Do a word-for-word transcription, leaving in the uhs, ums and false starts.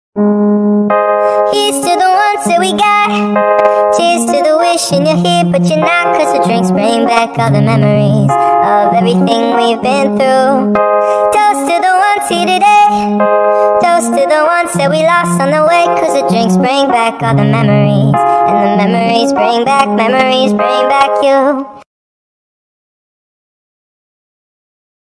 Here's to the ones that we got. Cheers to the wishing you're here but you're not, 'cause the drinks bring back all the memories of everything we've been through. Toast to the ones here today. Toast to the ones that we lost on the way, 'cause the drinks bring back all the memories, and the memories bring back, memories bring back you.